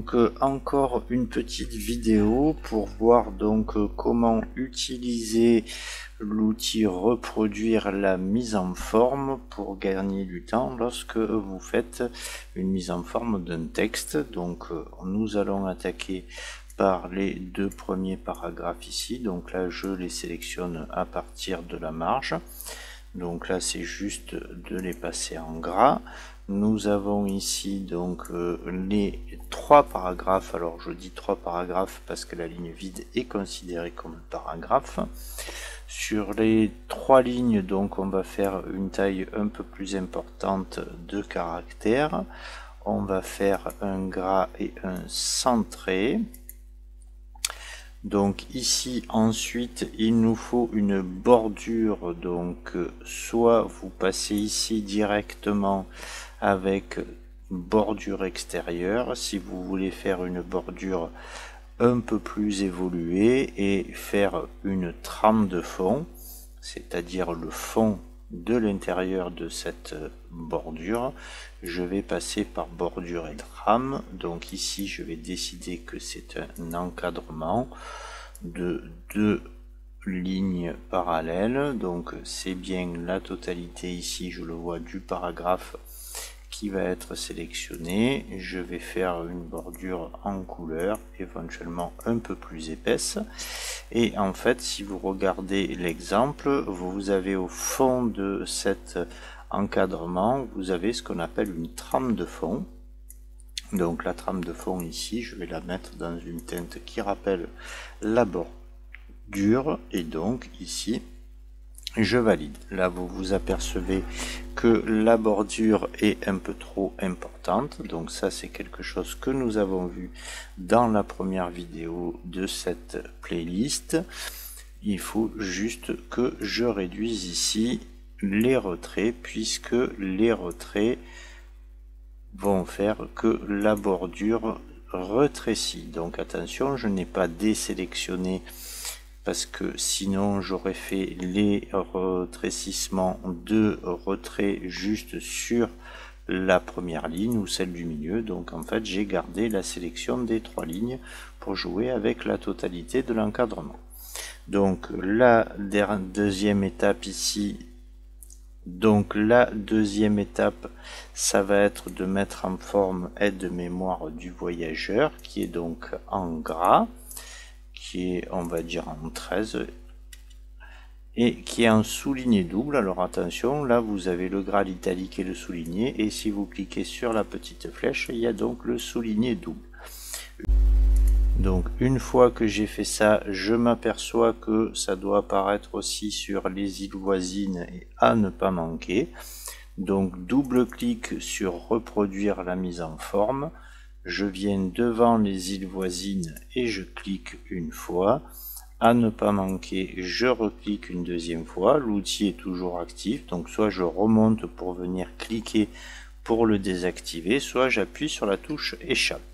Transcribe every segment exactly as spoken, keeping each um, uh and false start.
Donc euh, encore une petite vidéo pour voir donc euh, comment utiliser l'outil reproduire la mise en forme pour gagner du temps lorsque vous faites une mise en forme d'un texte. Donc euh, nous allons attaquer par les deux premiers paragraphes ici. Donc là je les sélectionne à partir de la marge. Donc là c'est juste de les passer en gras. Nous avons ici donc euh, les trois paragraphes. Alors je dis trois paragraphes parce que la ligne vide est considérée comme un paragraphe. Sur les trois lignes, donc on va faire une taille un peu plus importante de caractères. On va faire un gras et un centré. Donc ici ensuite il nous faut une bordure, donc soit vous passez ici directement avec bordure extérieure si vous voulez faire une bordure un peu plus évoluée et faire une trame de fond, c'est-à-dire le fond de l'intérieur de cette bordure. Je vais passer par bordure et trame. Donc ici je vais décider que c'est un encadrement de deux lignes parallèles. Donc c'est bien la totalité ici, je le vois, du paragraphe qui va être sélectionné. Je vais faire une bordure en couleur, éventuellement un peu plus épaisse. Et en fait, si vous regardez l'exemple, vous avez au fond de cet encadrement, vous avez ce qu'on appelle une trame de fond. Donc la trame de fond ici, je vais la mettre dans une teinte qui rappelle la bordure. Et donc ici, je valide. Là vous vous apercevez que la bordure est un peu trop importante, donc ça c'est quelque chose que nous avons vu dans la première vidéo de cette playlist. Il faut juste que je réduise ici les retraits, puisque les retraits vont faire que la bordure rétrécit. Donc attention, je n'ai pas désélectionné parce que sinon j'aurais fait les rétrécissements de retrait juste sur la première ligne ou celle du milieu. Donc en fait j'ai gardé la sélection des trois lignes pour jouer avec la totalité de l'encadrement. Donc la deuxième étape ici, donc la deuxième étape ça va être de mettre en forme aide-mémoire du voyageur, qui est donc en gras, qui est, on va dire, en treize, et qui est en souligné double. Alors attention, là vous avez le gras, l'italique et le souligné, et si vous cliquez sur la petite flèche, il y a donc le souligné double. Donc une fois que j'ai fait ça, je m'aperçois que ça doit apparaître aussi sur les îles voisines et à ne pas manquer. Donc double clic sur reproduire la mise en forme. Je viens devant les îles voisines et je clique une fois. À ne pas manquer, je reclique une deuxième fois. L'outil est toujours actif, donc soit je remonte pour venir cliquer pour le désactiver, soit j'appuie sur la touche échappe.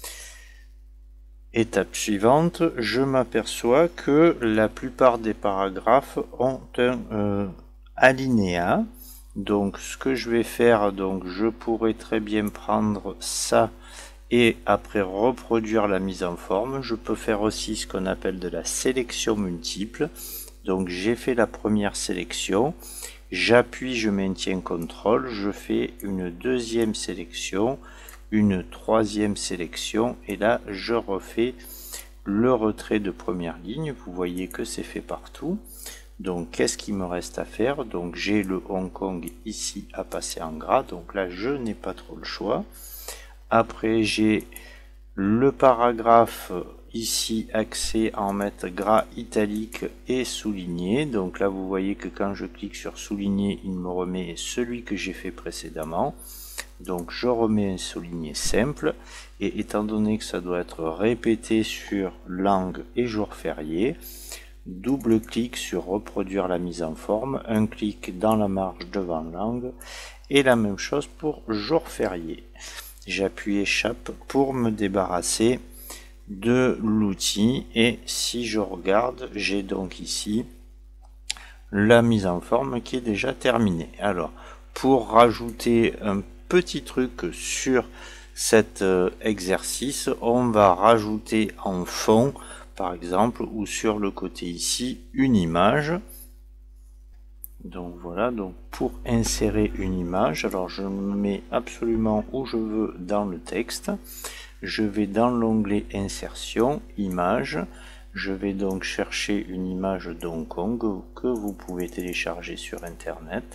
Étape suivante, je m'aperçois que la plupart des paragraphes ont un euh, alinéa. Donc ce que je vais faire, donc je pourrais très bien prendre ça et après reproduire la mise en forme. Je peux faire aussi ce qu'on appelle de la sélection multiple. Donc j'ai fait la première sélection, j'appuie, je maintiens contrôle, je fais une deuxième sélection, une troisième sélection, et là je refais le retrait de première ligne. Vous voyez que c'est fait partout. Donc qu'est-ce qu'il me reste à faire? Donc j'ai le Hong Kong ici à passer en gras, donc là je n'ai pas trop le choix. Après j'ai le paragraphe ici axé à en mettre gras, italique et souligné. Donc là vous voyez que quand je clique sur souligné, il me remet celui que j'ai fait précédemment. Donc je remets un souligné simple, et étant donné que ça doit être répété sur langue et jour férié, double clic sur reproduire la mise en forme, un clic dans la marge devant langue, et la même chose pour jour férié. J'appuie échappe pour me débarrasser de l'outil, et si je regarde, j'ai donc ici la mise en forme qui est déjà terminée. Alors pour rajouter un petit truc sur cet euh, exercice, on va rajouter en fond, par exemple, ou sur le côté ici, une image. Donc voilà, donc pour insérer une image, alors je me mets absolument où je veux dans le texte. Je vais dans l'onglet insertion, image. Je vais donc chercher une image d'Hong Kong que vous pouvez télécharger sur internet.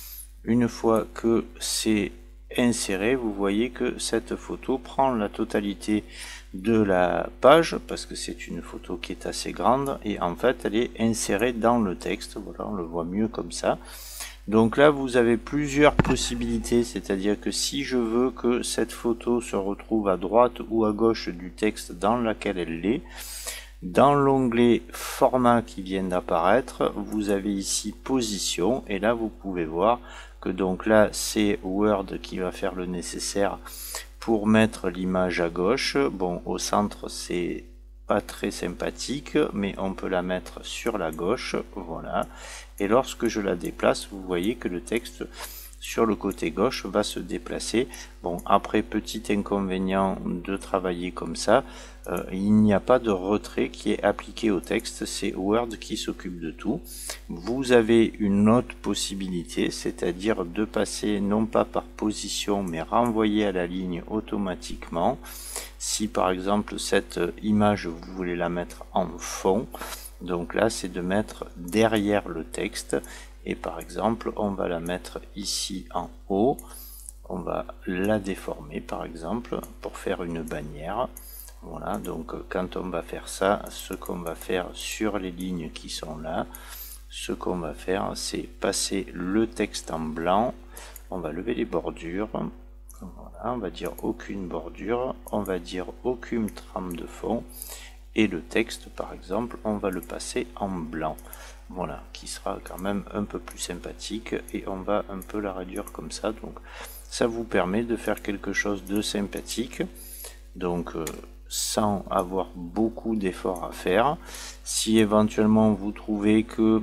Une fois que c'est inséré, vous voyez que cette photo prend la totalité de la page parce que c'est une photo qui est assez grande et en fait elle est insérée dans le texte. Voilà, on le voit mieux comme ça. Donc là vous avez plusieurs possibilités, c'est-à-dire que si je veux que cette photo se retrouve à droite ou à gauche du texte dans lequel elle est, dans l'onglet format qui vient d'apparaître, vous avez ici position et là vous pouvez voir que donc là c'est Word qui va faire le nécessaire pour mettre l'image à gauche. Bon, au centre c'est pas très sympathique, mais on peut la mettre sur la gauche, voilà. Et lorsque je la déplace, vous voyez que le texte sur le côté gauche va se déplacer. Bon, après, petit inconvénient de travailler comme ça, euh, il n'y a pas de retrait qui est appliqué au texte, c'est Word qui s'occupe de tout. Vous avez une autre possibilité, c'est-à-dire de passer non pas par position, mais renvoyer à la ligne automatiquement. Si par exemple cette image, vous voulez la mettre en fond, donc là c'est de mettre derrière le texte. Et par exemple, on va la mettre ici en haut. On va la déformer par exemple pour faire une bannière. Voilà, donc quand on va faire ça, ce qu'on va faire sur les lignes qui sont là, ce qu'on va faire, c'est passer le texte en blanc. On va lever les bordures. Voilà, on va dire aucune bordure. On va dire aucune trame de fond. Et le texte, par exemple, on va le passer en blanc. Voilà, qui sera quand même un peu plus sympathique et on va un peu la réduire comme ça. Donc ça vous permet de faire quelque chose de sympathique, donc euh, sans avoir beaucoup d'efforts à faire. Si éventuellement vous trouvez que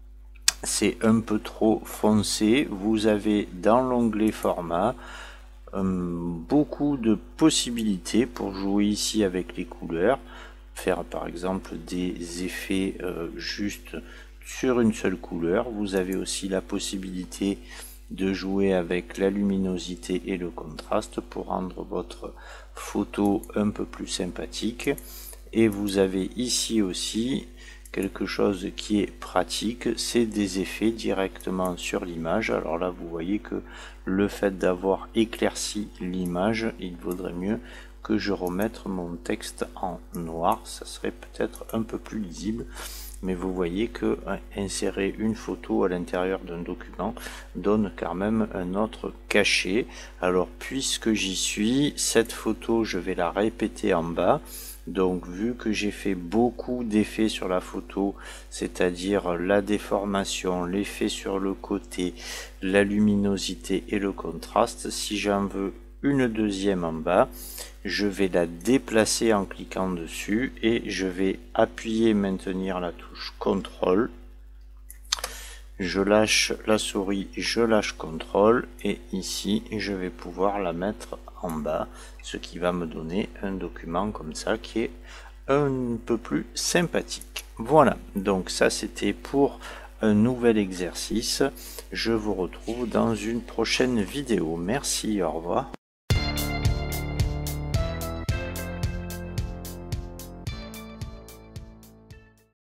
c'est un peu trop foncé, vous avez dans l'onglet format euh, beaucoup de possibilités pour jouer ici avec les couleurs, faire par exemple des effets euh, juste sur une seule couleur. Vous avez aussi la possibilité de jouer avec la luminosité et le contraste pour rendre votre photo un peu plus sympathique. Et vous avez ici aussi quelque chose qui est pratique, c'est des effets directement sur l'image. Alors là vous voyez que le fait d'avoir éclairci l'image, il vaudrait mieux que je remette mon texte en noir, ça serait peut-être un peu plus lisible. Mais vous voyez que hein, insérer une photo à l'intérieur d'un document donne quand même un autre cachet. Alors puisque j'y suis, cette photo je vais la répéter en bas. Donc vu que j'ai fait beaucoup d'effets sur la photo, c'est-à-dire la déformation, l'effet sur le côté, la luminosité et le contraste, si j'en veux une deuxième en bas, je vais la déplacer en cliquant dessus et je vais appuyer et maintenir la touche contrôle. Je lâche la souris, je lâche contrôle et ici je vais pouvoir la mettre en bas, ce qui va me donner un document comme ça qui est un peu plus sympathique. Voilà, donc ça c'était pour un nouvel exercice. Je vous retrouve dans une prochaine vidéo. Merci, au revoir.